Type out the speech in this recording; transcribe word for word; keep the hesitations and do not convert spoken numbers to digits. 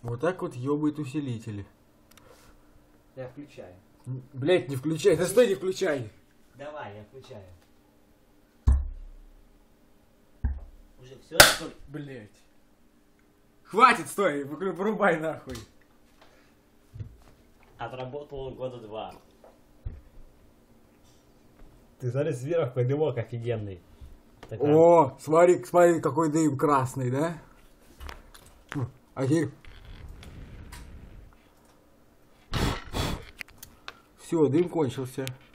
Вот так вот ёбает усилители. Я включаю. Блять, не включай. Да стой, не включай. Давай, я включаю. Уже все? Блять. Хватит, стой, вырубай нахуй. Отработал года два. Ты смотри сверху, дымок офигенный. Так, О, смотри, смотри, какой дым красный, да? А теперь... Все, дым кончился.